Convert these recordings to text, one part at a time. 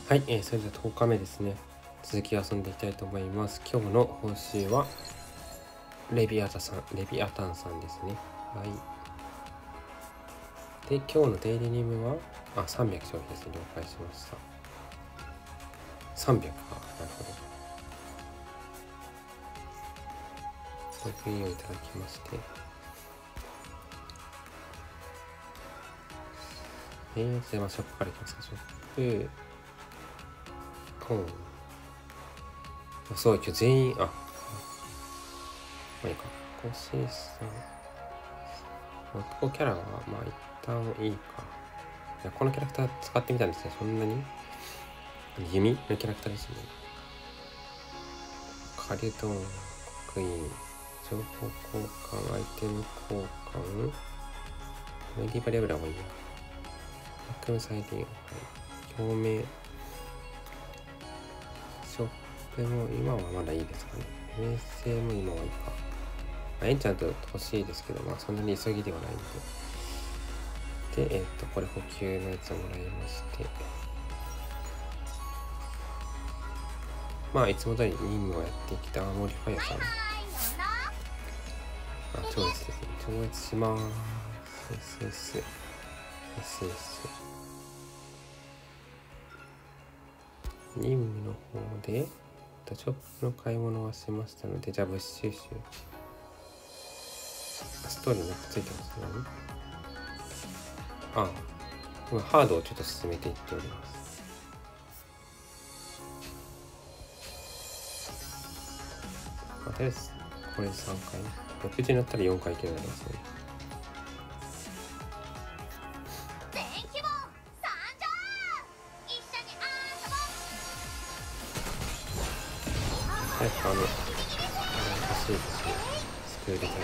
はい、それでは10日目ですね。続き遊んでいきたいと思います。今日の報酬はレビアタンさんですね。はい。で、今日のデイリーネームは300消費ですね。了解しました。300か。なるほど。6円をいただきまして。じゃあショップからいきますか。ショップ。そう、今日全員、まあいいか。星さん。ここキャラは、まあ一旦いいか。いや、このキャラクター使ってみたんですね。そんなに弓のキャラクターですね。カルドン、刻印、情報交換、アイテム交換、メディバリアブラもいいや。悪夢再利用、表明、ショップも今はまだいいですかね。衛星も今はいいか。エンチャント欲しいですけど、まあそんなに急ぎではないので。で、これ補給のやつをもらいまして。まあいつも通り任務をやってきたモリファイアさん。超越ですね。超越します。SS。任務の方で、ショップの買い物はしましたので、じゃあ物収集。ストーリーなんかついてますね。今ハードをちょっと進めていっております。とりあえずこれ3回60になったら4回いけるようになりますね。早く欲しいですね。スクールタイム。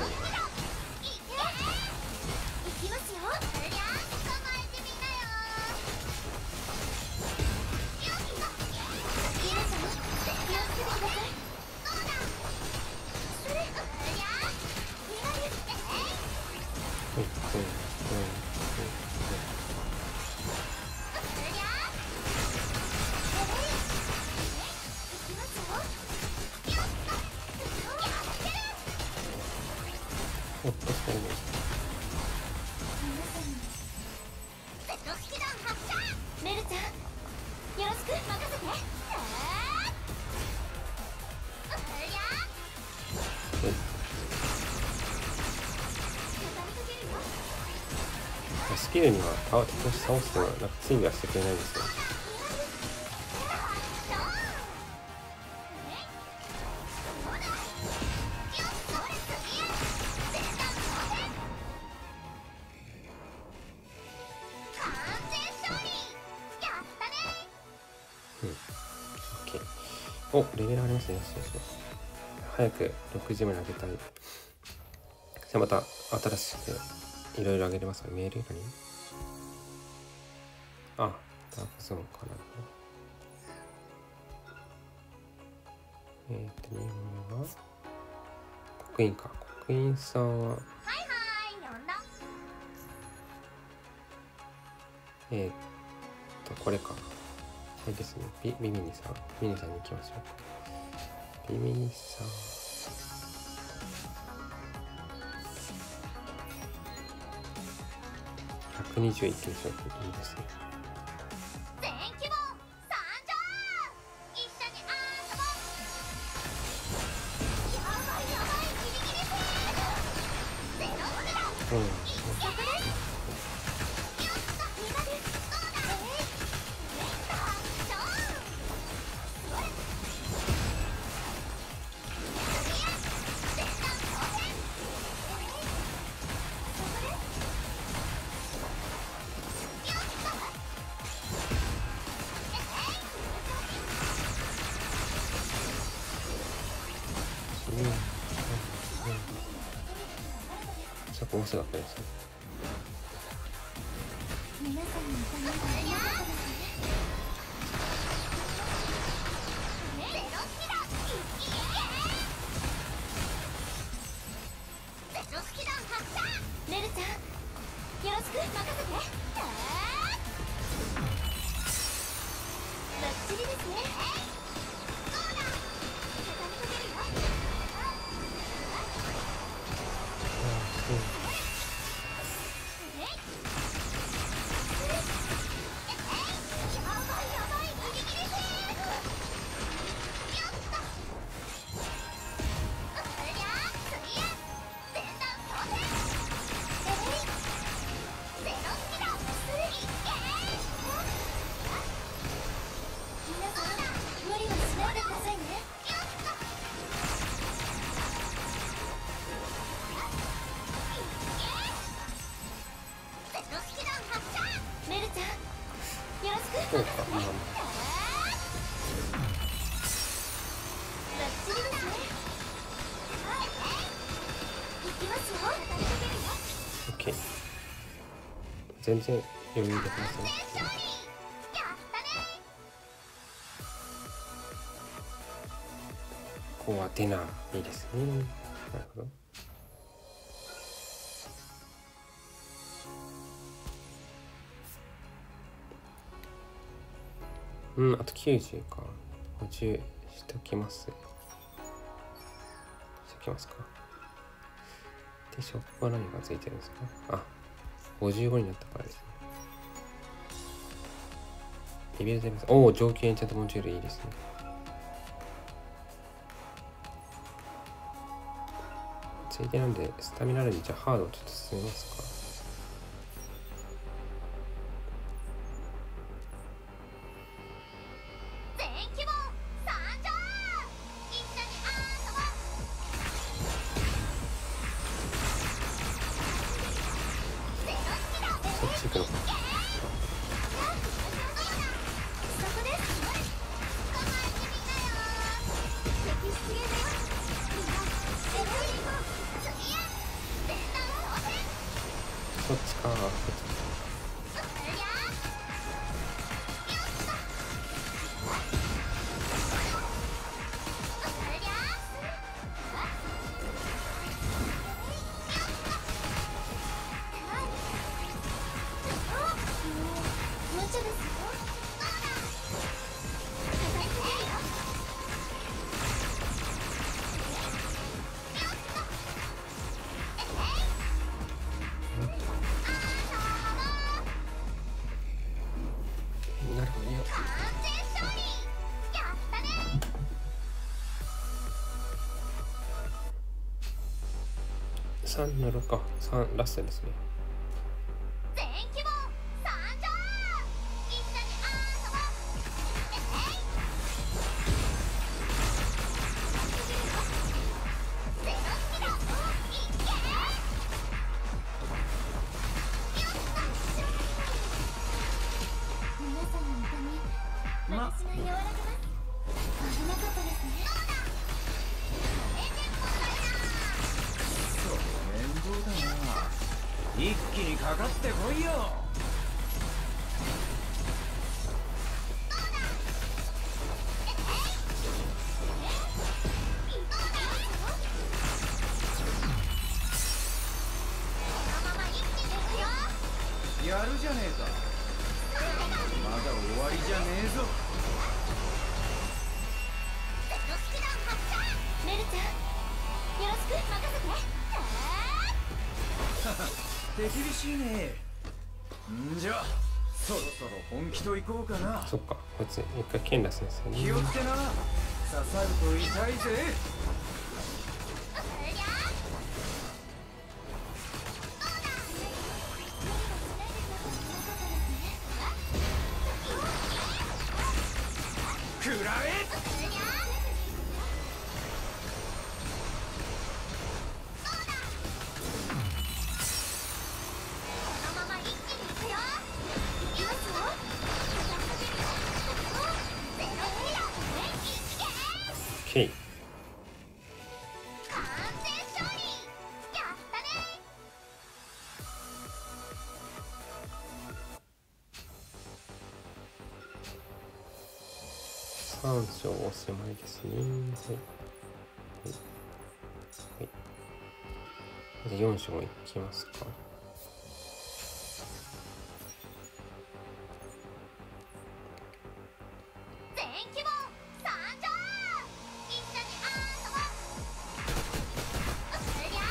スキルには敵を倒すとなんか追尾はしてくれないんですよ。お、レベル上がりますね。よし。早く60まで上げたい。じゃあまた新しくいろいろ上げれますか。メール何？ダークゾーンかな。2本目は刻印か。刻印さんはこれか。はいですね。ミニさんに行きましょう。ミニさん。121件勝負いいですね。面白かったですね。 ッチリですね。 そうか、まあまあ OK。 全然余裕で話せますね。ここはテナーいいですね。なるほど。うん、あと90か。補充しときます。しときますか。で、ショップは何がついてるんですか。あ、55になったからですね。レビュー出ます。おお、上級エンチャントモジュールいいですね。ついでなんで、スタミナあるんで、じゃあハードをちょっと進めますか。そっち行くのか。そっちか。なるほどよ。3の6か。3ラストですね。 一気にかかってこいよ。やるじゃねえか。まだ終わりじゃねえぞ。 メルちゃん、よろしく任せて。 手厳しいね。んじゃそろそろ本気といこうかな。 そっか、こいつ一回剣出すんですよね。 気をつけな。刺さると痛いぜ。食らえ。 OK。3章おしまいですね。はい。はい。で4章いきますか。 規模参上。一緒に遊ぼう。そりゃ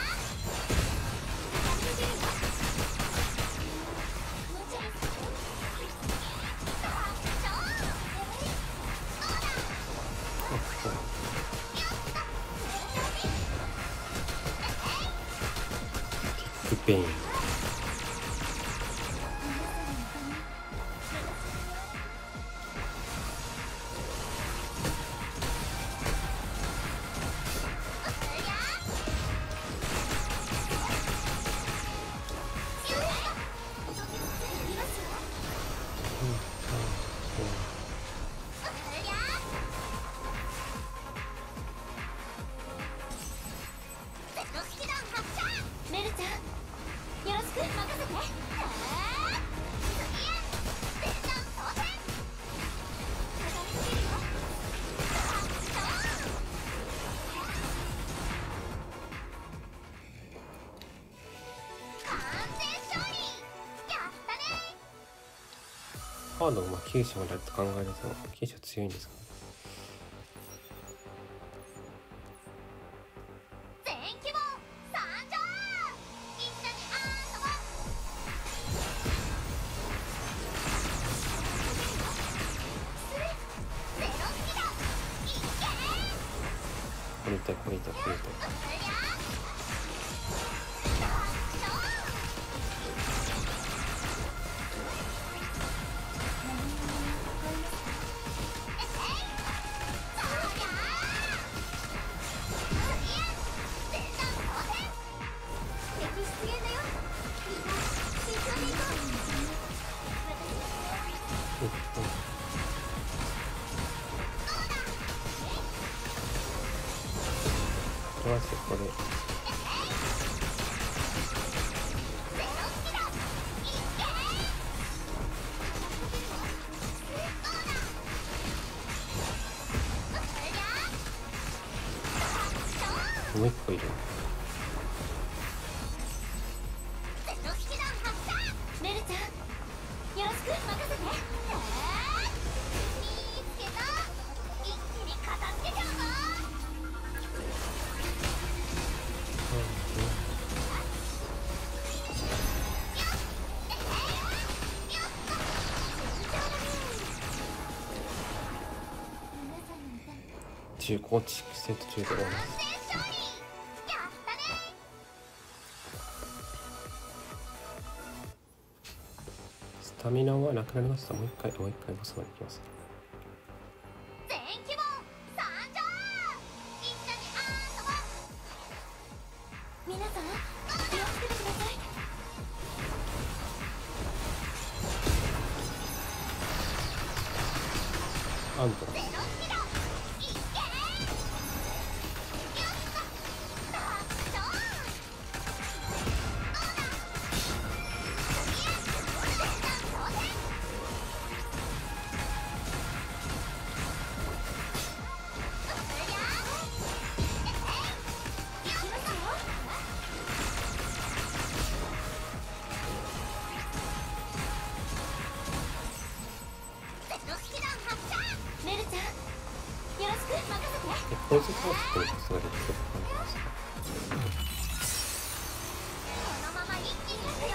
キックペイン。 メルちゃん、よろしく任せて。 ハードが九州までと考えると九州強いんですかね。 全規模参上。一緒に遊ぼう。ゼロキロいけ。 これ痛いこれ痛いこれ痛い。マジでこれもう一個いる。 メルちゃん、よろしく任せて。見つけた。一気に片付けちゃうぞ。 中高地セット中で終わります。スタミナはなくなりました。もう一回ボスまで行きます。 全規模参上。一緒に遊ぼう。皆さん、気をつけてください。 アントラス。 メルちゃん、よろしく任せて。 ポーズコースというコスができる感じですか。 このまま一気にいくよ。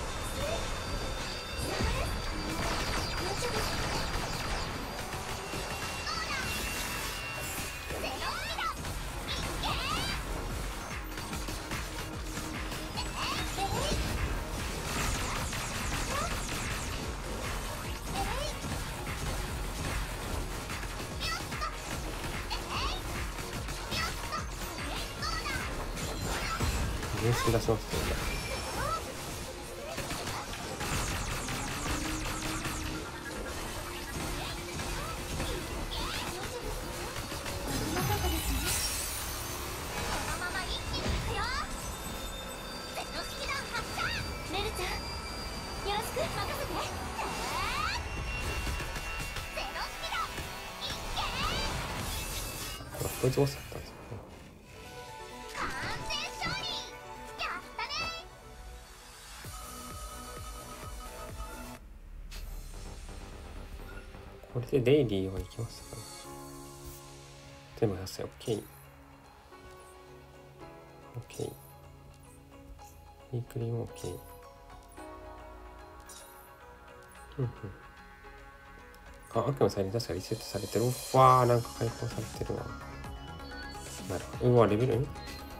全身出しますね。 メルちゃん、よろしく任せて。 これポイズボスだったんですよね。これでで、デイリーは行きましたかね。全部達成。OK。OK。ウィークリーも OK。あ、悪の再臨確かリセットされてる。うわー、なんか解放されてるわ。なるほど。うわ、レベル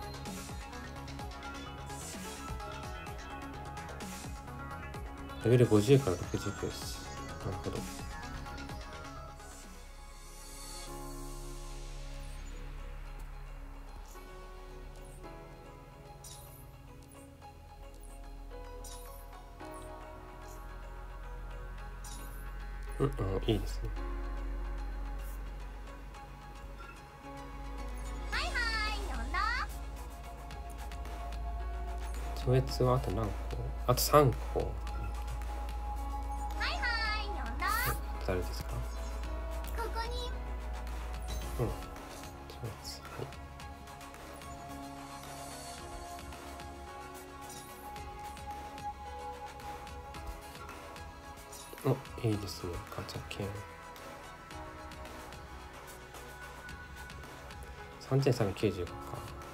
レベル50から69です。なるほど。いいですね。 はいはい呼んだ。 超越はあと何個？あと3個。 はいはい呼んだ。 誰ですか？ ここに。 超越。はい。いいですね。ガチャ券。3395か。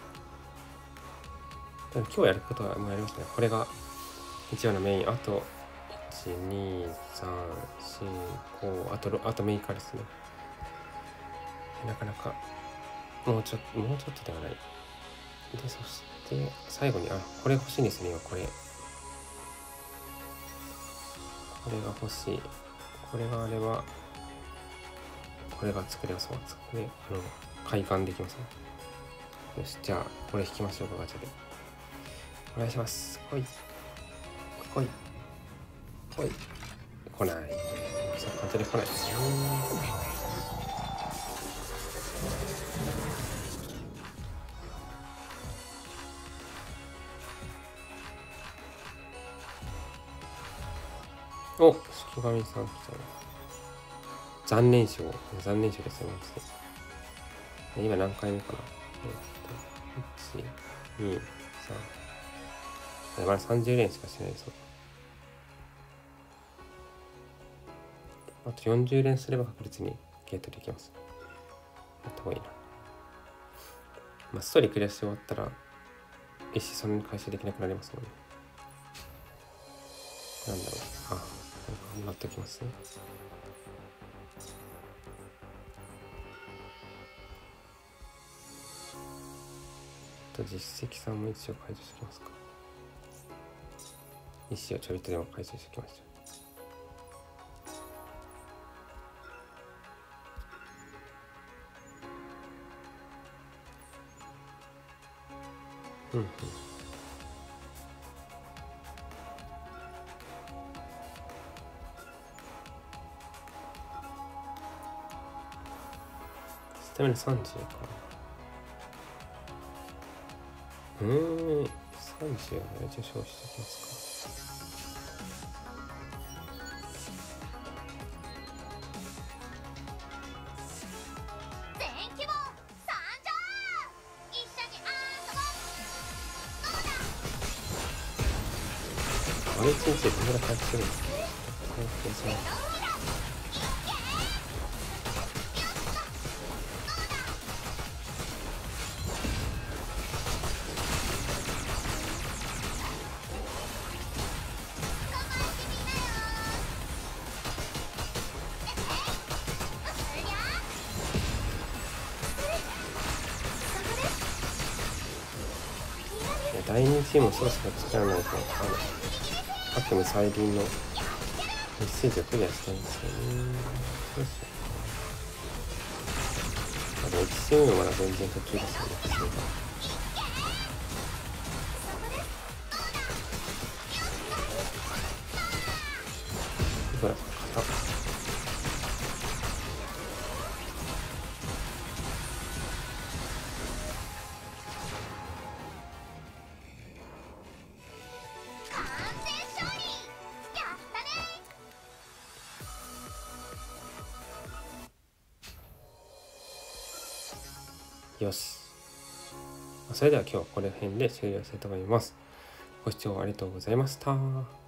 今日やることはもうやりましたね。これが一応のメイン。あと、1、2、3、4、5。あとメインからですね。なかなか、もうちょっとではない。で、そして、最後に、これ欲しいんですね、今これ。これが欲しい。これがあれば、これが作れます。開館できますね。よし、じゃあ、これ引きましょうか、ガチャで。お願いします。来い。来い。来い。来ない。そう簡単に来ないですね。お、式神さん来たね。残念賞ですね、マジで。今何回目かな。1、2、3。まだ30連しかしてないです。あと40連すれば確実にゲートできます。やった方がいいな。ストーリークリアし終わったら、石そんなに回収できなくなりますもんね。なんだろう。なんかもらっておきますね。実績さんも一応解除しておきますか。石をちょびっとでも解除しておきました。スタミナ30か。30はね、一応消費しておきますか。 全規模参上。一緒に遊ぼう。どうだ。 あれ一日でどれぐらい回復するんですか？回復しない。第2チームをそろそろ作らないと、悪夢再臨のメッセージをクリアしたいんですよね。どうしよう。でも1チームはまだ全然途中ですよね、普通が。いくらか型。 完全勝利。やったね。 よし。それでは今日はこれ辺で終了したいと思います。ご視聴ありがとうございました。